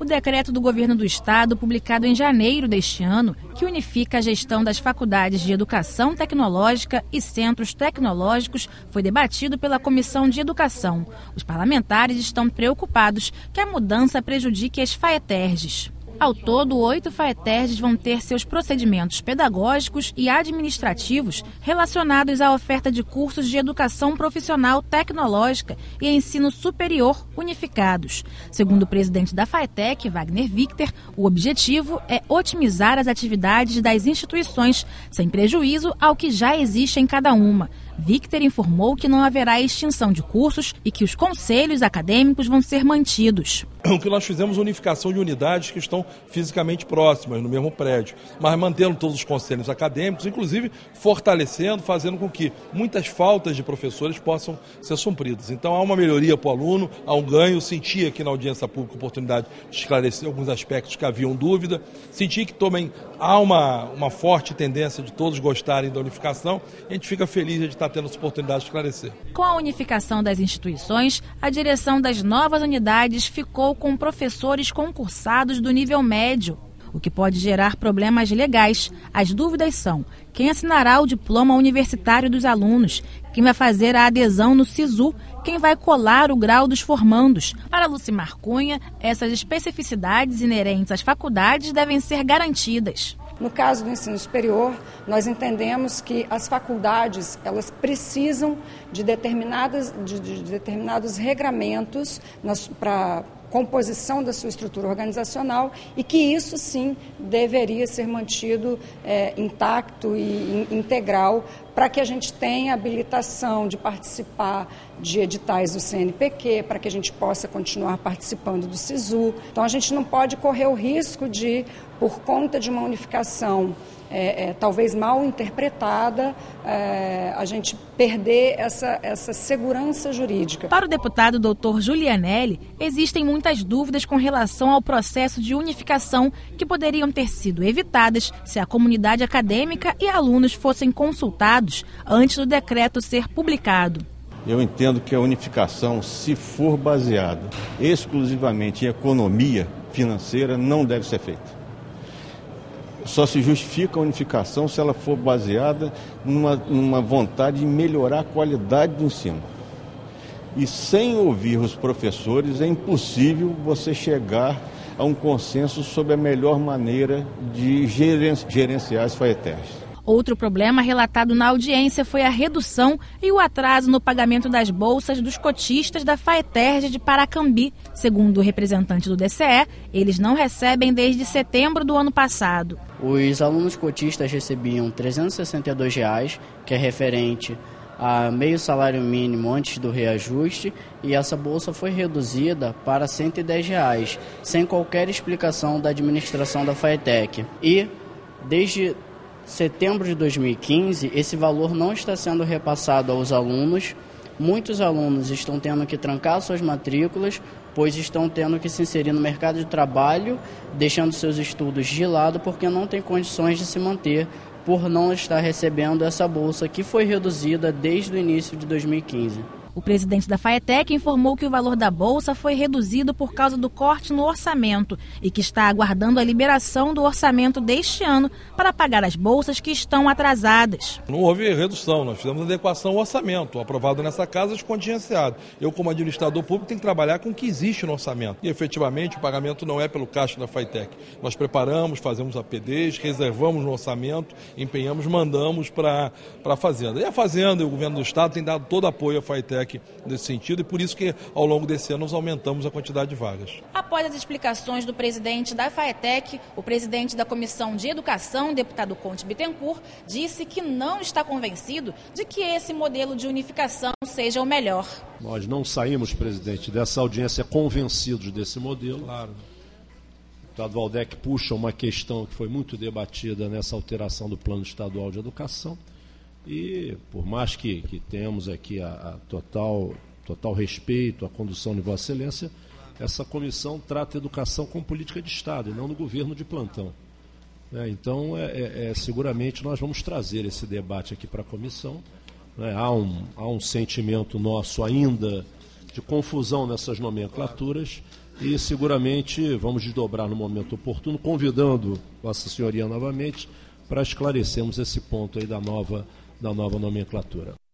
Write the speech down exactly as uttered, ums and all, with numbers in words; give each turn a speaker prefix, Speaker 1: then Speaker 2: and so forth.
Speaker 1: decreto do governo do estado, publicado em janeiro deste ano, que unifica a gestão das faculdades de educação tecnológica e centros tecnológicos, foi debatido pela Comissão de Educação. Os parlamentares estão preocupados que a mudança prejudique as FAETERGs. Ao todo, oito FAETERGs vão ter seus procedimentos pedagógicos e administrativos relacionados à oferta de cursos de educação profissional tecnológica e ensino superior unificados. Segundo o presidente da FAETEC, Wagner Victor, o objetivo é otimizar as atividades das instituições, sem prejuízo ao que já existe em cada uma. Victor informou que não haverá extinção de cursos e que os conselhos acadêmicos vão ser mantidos.
Speaker 2: O que nós fizemos é unificação de unidades que estão fisicamente próximas, no mesmo prédio, mas mantendo todos os conselhos acadêmicos, inclusive fortalecendo, fazendo com que muitas faltas de professores possam ser supridas. Então há uma melhoria para o aluno, há um ganho. Senti aqui na audiência pública a oportunidade de esclarecer alguns aspectos que haviam dúvida. Senti que também há uma, uma forte tendência de todos gostarem da unificação. A gente fica feliz de estar tendo essa oportunidade de esclarecer.
Speaker 1: Com a unificação das instituições, a direção das novas unidades ficou com professores concursados do nível médio, o que pode gerar problemas legais. As dúvidas são: quem assinará o diploma universitário dos alunos, quem vai fazer a adesão no SISU, quem vai colar o grau dos formandos. Para Lucimar Cunha, essas especificidades inerentes às faculdades devem ser garantidas.
Speaker 3: No caso do ensino superior, nós entendemos que as faculdades elas precisam de, determinadas, de, de determinados regramentos para composição da sua estrutura organizacional e que isso sim deveria ser mantido é, intacto e in, integral para que a gente tenha habilitação de participar de editais do C N P Q, para que a gente possa continuar participando do SISU. Então a gente não pode correr o risco de, por conta de uma unificação É, é, talvez mal interpretada, é, a gente perder essa, essa segurança jurídica.
Speaker 1: Para o deputado doutor Julianelli, existem muitas dúvidas com relação ao processo de unificação que poderiam ter sido evitadas se a comunidade acadêmica e alunos fossem consultados antes do decreto ser publicado.
Speaker 4: Eu entendo que a unificação, se for baseada exclusivamente em economia financeira, não deve ser feita. Só se justifica a unificação se ela for baseada numa, numa vontade de melhorar a qualidade do ensino. E sem ouvir os professores é impossível você chegar a um consenso sobre a melhor maneira de gerenciar as FAETERGs.
Speaker 1: Outro problema relatado na audiência foi a redução e o atraso no pagamento das bolsas dos cotistas da FAETERG de Paracambi. Segundo o representante do D C E, eles não recebem desde setembro do ano passado.
Speaker 5: Os alunos cotistas recebiam trezentos e sessenta e dois reais, que é referente a meio salário mínimo antes do reajuste, e essa bolsa foi reduzida para cento e dez reais, sem qualquer explicação da administração da FAETEC. E desde setembro de dois mil e quinze, esse valor não está sendo repassado aos alunos. Muitos alunos estão tendo que trancar suas matrículas, pois estão tendo que se inserir no mercado de trabalho, deixando seus estudos de lado porque não têm condições de se manter por não estar recebendo essa bolsa que foi reduzida desde o início de dois mil e quinze.
Speaker 1: O presidente da FAETEC informou que o valor da bolsa foi reduzido por causa do corte no orçamento e que está aguardando a liberação do orçamento deste ano para pagar as bolsas que estão atrasadas.
Speaker 2: Não houve redução, nós fizemos adequação ao orçamento, aprovado nessa casa, contingenciado. Eu, como administrador público, tenho que trabalhar com o que existe no orçamento. E, efetivamente, o pagamento não é pelo caixa da FAETEC. Nós preparamos, fazemos A P Ds, reservamos no orçamento, empenhamos, mandamos para a Fazenda. E a Fazenda e o governo do Estado têm dado todo apoio à FAETEC nesse sentido, e por isso que ao longo desse ano nós aumentamos a quantidade de vagas.
Speaker 1: Após as explicações do presidente da FAETEC, o presidente da Comissão de Educação, deputado Conte Bittencourt, disse que não está convencido de que esse modelo de unificação seja o melhor.
Speaker 6: Nós não saímos, presidente, dessa audiência convencidos desse modelo.
Speaker 2: Claro.
Speaker 6: O deputado Valdec puxa uma questão que foi muito debatida nessa alteração do Plano Estadual de Educação. E, por mais que, que tenhamos aqui a, a total, total respeito à condução de Vossa Excelência, essa comissão trata a educação como política de Estado e não no governo de plantão. É, então, é, é, é, seguramente nós vamos trazer esse debate aqui para a comissão. Né? Há, um, há um sentimento nosso ainda de confusão nessas nomenclaturas, e seguramente vamos desdobrar no momento oportuno, convidando Vossa Senhoria novamente para esclarecermos esse ponto aí da nova, da nova nomenclatura.